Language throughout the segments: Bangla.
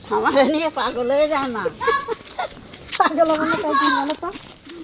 আমার নিয়ে পাগল হয়ে যায় না পাগল মানে তাই কি বলো তো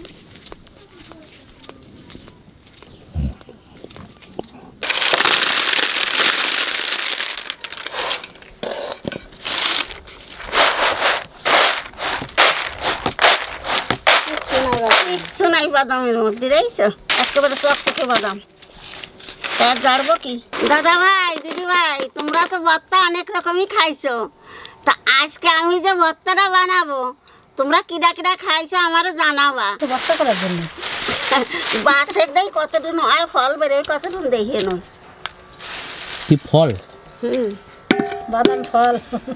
কিচ্ছু নাই বাদামের মধ্যে দেখছো একেবারে চকচকে বাদাম জানবো কি দাদা ভাই দিদি ভাই তোমরা তো ভর্তা অনেক রকমই খাইছো তা আজকে আমি যে ভর্তাটা বানাবো তোমরা কিডা কিডা খাইছো আমারও জানাবা ভর্তা করার জন্য বাসের দেই কতটুকু হয় ফল বেরোয় কতটুকু দেখে নো কি ফল বাদাম ফল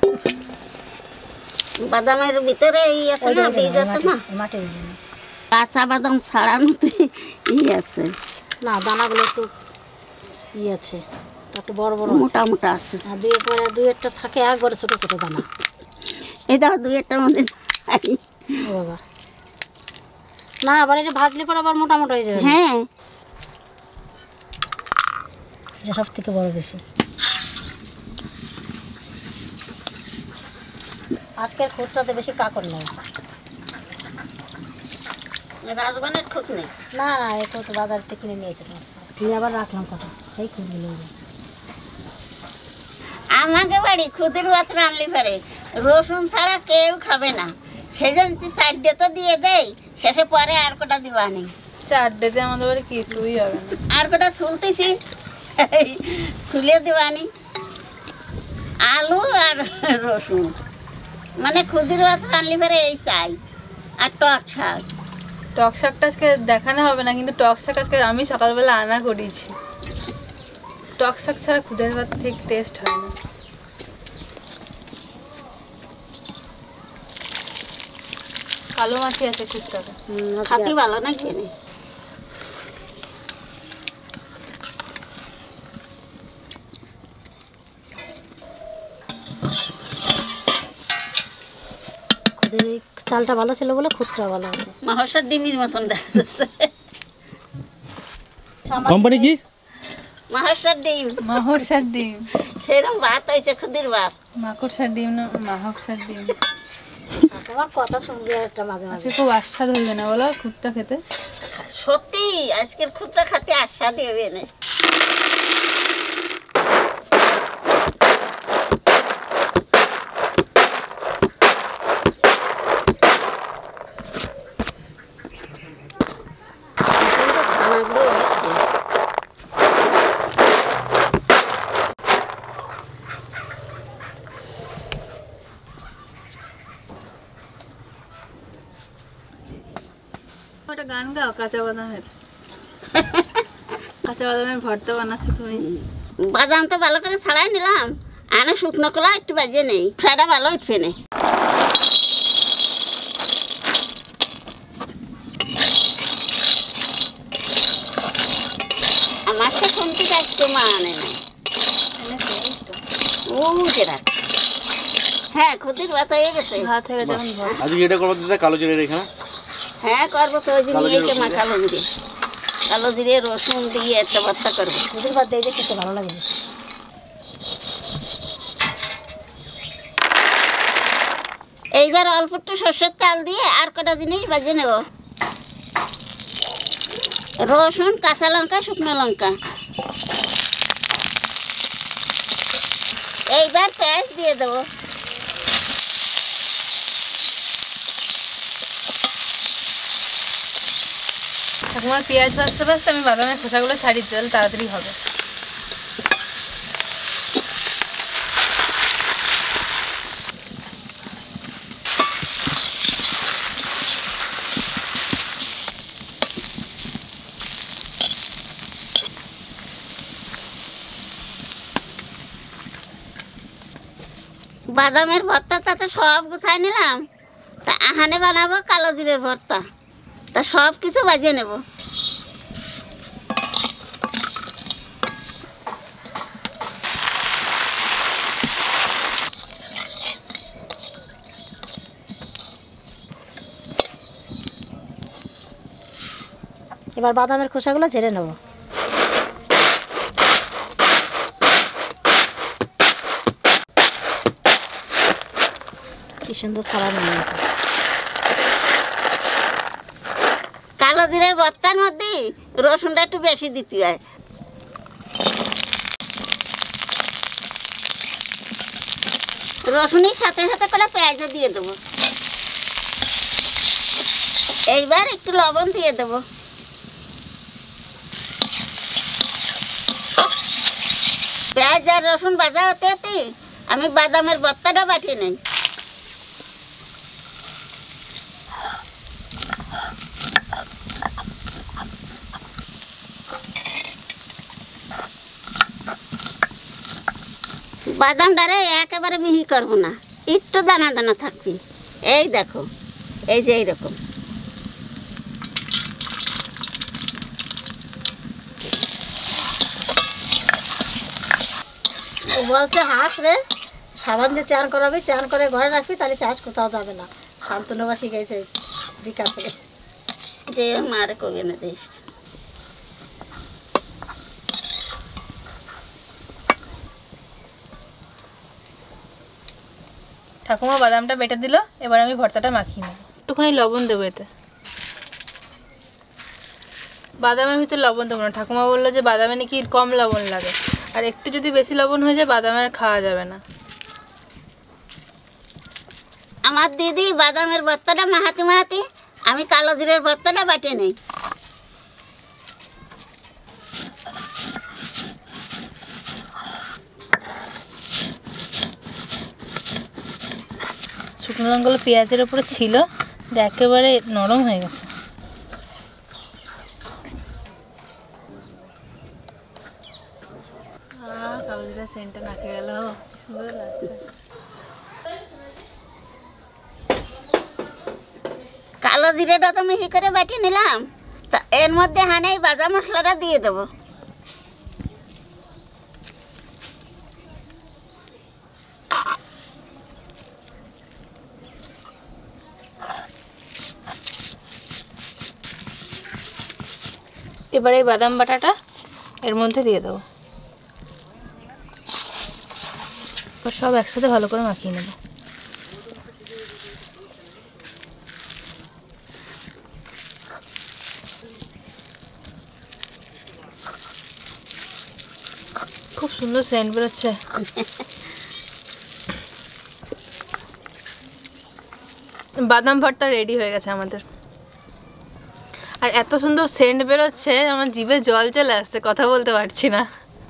বাদামের ভিতরে এই আছে না বীজ আছে না মাটির কাঁচা বাদাম ছাড়ানোতে ই আছে না দানাগুলো একটু ই আছে একটু বড় বড় মোটা মোটা আছে আর দুই একটা থাকে একবারে ছোট ছোট দানা এই দেখো দুই একটার মধ্যে বাবা না আবার এটা ভাজলে পর আবার মোটা মোটা হয়ে যাবে হ্যাঁ এটা সব থেকে বড় বেশি আজকের খুদটাতে বেশি কাকড় নেই রাজবানের খুদ নেই না না এই খুদ বাজার থেকে কিনে নিয়েছে কিনে আবার রাখলাম কথা সেই খুদগুলো আমাকে বাড়ি খুদের ভাত রান্নলি পারে রসুন ছাড়া কেউ খাবে না সেই জন্য তুই 4ডে তো দিয়ে দেই শেষে পরে আর কটা দিবা নেই 4ডেতে আমাদের বাড়ি কিছুই হবে না আর কটা ছুলতেছি ছুলে দিবানি আলু আর রসুন মানে খুদের ভাত রান্নলি পারে এই চাই আর টক শাক টক শাকটা আজকে দেখানো হবে না কিন্তু টক শাক আজকে আমি সকালবেলা আনা করেছি টক শাক ছাড়া খুদের ভাত ঠিক টেস্ট হয় না কালো মাছি আছে খুদটাতে খাতি ভালো না খেয়ে চালটা ভালো ছিল বলে খুদটা ভালো আছে মাহসার ডিমের মতন দেখা যাচ্ছে কোম্পানি কি মাহসার ডিম সেরকম ভাত হয়েছে খুদির ভাত মাকড়সার ডিম না মাহসার ডিম তোমার কথা শুনবি একটা মাঝে মাঝে খুব আস্বাদ হইবে না বলো খুদটা খেতে সত্যি আজকের খুদটা খেতে আস্বাদ হবে না একটা গান গাও কাঁচা বাদামের ভর্তা বানাচ্ছ তুমি বাদাম তো ভালো করে ছাড়াই নিলাম আনা শুকনো কলা একটু বাজে নেই ফ্রাইটা ভালো উঠবে না আমার তো খুন্তি কাটতে মা আনে নাই ও যেরা হ্যাঁ খুদির ভাত হয়ে গেছে ভাত হয়ে গেছে আজকে এটা করবো দাদা কালো জিরে এখানে হ্যাঁ করবো তো ওই যে নিয়েছে মা কালো জিরে রসুন দিয়ে একটা ভর্তা করবো খুদির ভাত দিয়ে খেতে ভালো লাগে এইবার অল্প একটু সর্ষের তেল দিয়ে আর কটা জিনিস ভেজে নেব রসুন কাঁচা লঙ্কা শুকনো লঙ্কা এইবার পেঁয়াজ দিয়ে দেবো তোমার পেঁয়াজ ভাজতে ভাজতে আমি বাদামের খোসাগুলো ছাড়িয়ে দিতে তাড়াতাড়ি হবে বাদামের ভর্তাটা তো সব গুছাই নিলাম তা আহানে বানাবো কালো জিরের ভর্তা তা সব কিছু বাজিয়ে নেব এবার বাদামের খোসাগুলো ঝেড়ে নেব কি সুন্দর ছাড়ানো হয়েছে। কালো জিরের ভর্তার মধ্যে রসুনটা একটু বেশি দিতে হয়। রসুনের সাথে সাথে করে পেঁয়াজও দিয়ে দেবো। এইবার একটু লবণ দিয়ে দেবো। পেঁয়াজ আর রসুন ভাজা হতে হতে আমি বাদামের ভর্তাটা বাটিয়ে নেই। বাদামটারে একেবারে মিহি করবো না, একটু দানা দানা থাকবে। এই দেখো, এই যে এইরকম। বলছে হাঁস রে সাবান দিয়ে চান করাবি, চান করে ঘরে রাখবি, তাহলে হাঁস কোথাও যাবে না। শান্তনুবা শিখেছে বিকাশে, যে মারে কবে না দেশ। ঠাকুমা বাদামটা বেটে দিল, এবার আমি ভর্তাটা মাখিয়ে নেব। একটুখানি লবণ দেবো এতে। বাদামের ভিতরে লবণ দেবো না, ঠাকুমা বললো যে বাদামে নাকি কম লবণ লাগে, আর একটু যদি বেশি লবণ হয়ে যায় বাদামের খাওয়া যাবে না। আমার দিদি বাদামের ভর্তাটা মাহাতে মাহাতে আমি কালো জিরের ভর্তাটা বাটিয়ে নেই। শুকনো লঙ্কাগুলো পেঁয়াজের উপরে ছিল, একেবারে নরম হয়ে গেছে। কালো জিরা সেন্টটা নাকে গেল, সুন্দর লাগছে। কালো জিরেটা তো মিহি করে বাটিয়ে নিলাম, তা এর মধ্যে হানে এই ভাজা মশলাটা দিয়ে দেবো। এবারে এই বাদাম বাটাটা এর মধ্যে দিয়ে দেবো, সব একসাথে ভালো করে মাখিয়ে নেব। খুব সুন্দর সেন্ট বেরোচ্ছে। বাদাম ভর্তা রেডি হয়ে গেছে আমাদের। আর এত সুন্দর সেন্ট বেরোচ্ছে, আমার জিভে জল চলে আসছে, কথা বলতে পারছি না।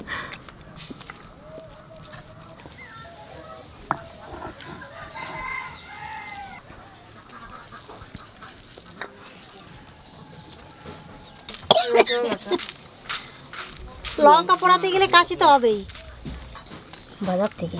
লঙ্কা পোড়াতে গেলে কাশি তো হবেই বাজার থেকে।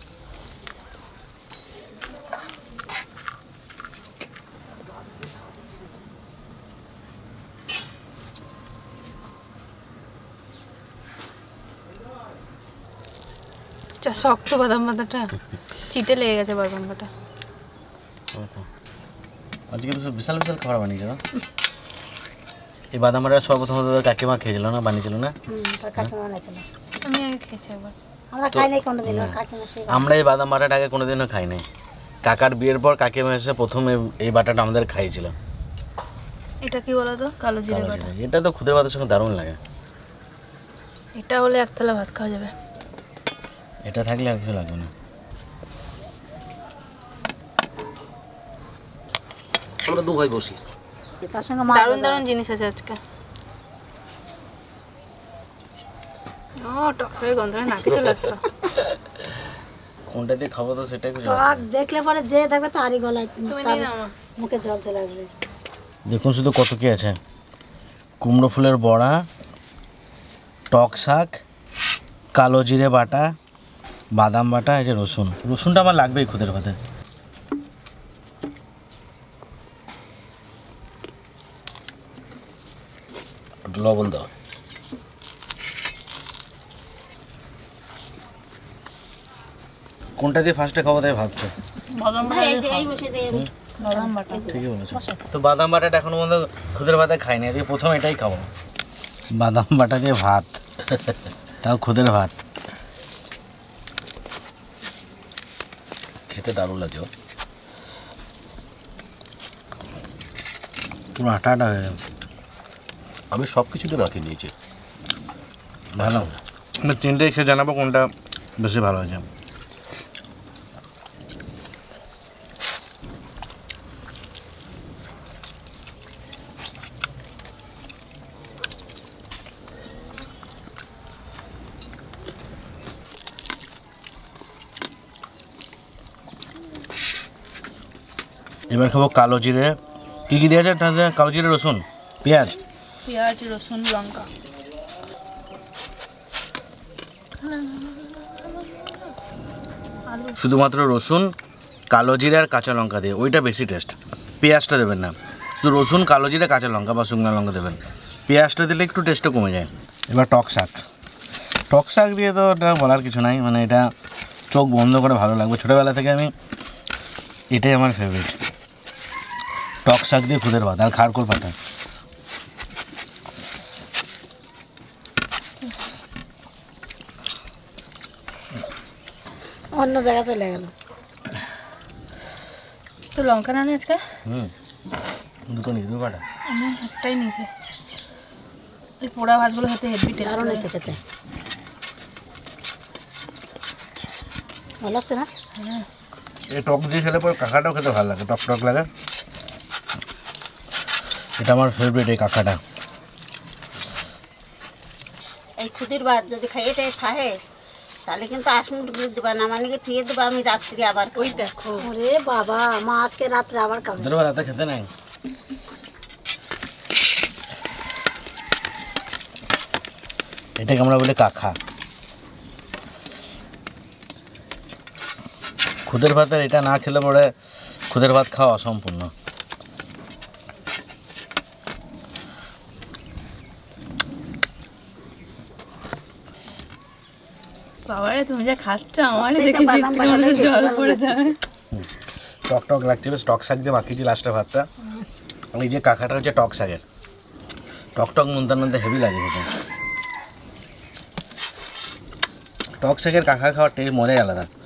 শক্ত বাদাম বাটাটা চিটে লেগে গেছে বাদাম বাটা। আজকে তো সব বিশাল বিশাল খাবার বানিয়েছে না? এই বাদাম বাটা সর্বপ্রথম কাকিমা খেয়েছিল না, বানিয়েছিল না? কাকিমা বানিয়েছিল, আমি আগে খেয়েছি একবার। আমরা খাই নাই কোনোদিন। কাকিমা সেই আমরা এই বাদাম বাটাটা আগে কোনোদিনও খাই নাই। কাকার বিয়ের পর কাকিমা এসে প্রথম এই বাটাটা আমাদের খাইয়েছিল। এটা কি বলো তো? কালো জিরে বাটা। এটা তো খুদের ভাতের সঙ্গে দারুণ লাগে। এটা হলে এক থালা ভাত খাওয়া যাবে। এটা থাকলে আর কিছু লাগবে না। আমরা দু ভাই বসি, তার সঙ্গে দারুণ দারুণ জিনিস আছে আজকে। ও টকসাই গন্ধটা নাকে চলে আসলো। কোনটা দিয়ে খাবো তো সেটাই কিছু দেখলে পরে যে দেখবে তারই গলায় তুমি নিয়ে নাও, মুখে জল চলে আসবে। দেখুন শুধু কত কি আছে। কুমড়ো ফুলের বড়া, টক শাক, কালো জিরে বাটা, বাদাম বাটা, এই যে রসুন। রসুনটা আমার লাগবেই খুদের ভাতে। লবণ দাও। কোনটা দিয়ে ফার্স্টে খাবো তাই ভাবছো? ঠিকই বলেছো। তো বাদাম বাটাটা এখনো পর্যন্ত খুদের ভাতে খাইনি, আজকে প্রথম এটাই খাবো। বাদাম বাটা দিয়ে ভাত, তাও খুদের ভাত, খেতে দারুণ লাগে। পুরো আটা আটা হয়ে গেছে। আমি সব কিছুতে নাতি নিয়েছি। ভালো, আমি তিনটেই খেয়ে জানাবো কোনটা বেশি ভালো হয়েছে। এবার খাবো কালো জিরে। কী কী দিয়েছে? কালো জিরে, রসুন, পেঁয়াজ, রসুন, লঙ্কা। শুধুমাত্র রসুন, কালো জিরে আর কাঁচা লঙ্কা দিয়ে, ওইটা বেশি টেস্ট। পেঁয়াজটা দেবেন না, শুধু রসুন, কালো জিরে, কাঁচা লঙ্কা বা শুকনো লঙ্কা দেবেন। পেঁয়াজটা দিলে একটু টেস্টটা কমে যায়। এবার টক শাক। টক শাক দিয়ে তো ওটা বলার কিছু নাই, মানে এটা চোখ বন্ধ করে ভালো লাগবে। ছোটোবেলা থেকে আমি এটাই আমার ফেভারিট, টক শাক দিয়ে খুদের ভাত আর খাড়কোল পাতা। অন্য জায়গায় চলে গেল। তো লঙ্কা না আজকে? দুটো নিয়ে দুটো কাটা। আমি একটাই নিয়েছি। এই পোড়া ভাতগুলো খেতে হেভি টেস্ট। দারুণ হয়েছে খেতে, ভালো লাগছে না? হ্যাঁ, এই টক দিয়ে খেলে পরে কাঁকাটাও খেতে ভালো লাগে, টক টক লাগে। এটা আমার ফেভারিট, এই কাঁকাটা। এই খুদির ভাত যদি খাইয়ে খায় তাহলে কিন্তু আসুন দেবা না, মানে কি থুয়ে দেবো আমি রাত্রি আবার। ওই দেখো, ওরে বাবা, মা আজকে রাত্রে আবার খাবে। খুদের ভাত খেতে নাই। এটাকে আমরা বলি কাঁখা। খুদের ভাতের এটা না খেলে পরে খুদের ভাত খাওয়া অসম্পূর্ণ। বাবারে তুমি যা খাচ্ছ আমারই দেখে জল পড়ে যাবে। টক টক লাগছে, বেশ টক শাক দিয়ে মাখিয়েছি লাস্টে ভাতটা। এই যে কাঁখাটা হচ্ছে টক শাকের, টক টক নুনতার মধ্যে হেভি লাগে খেতে। টক শাকের কাঁখা খাওয়ার টেস্ট মজাই আলাদা।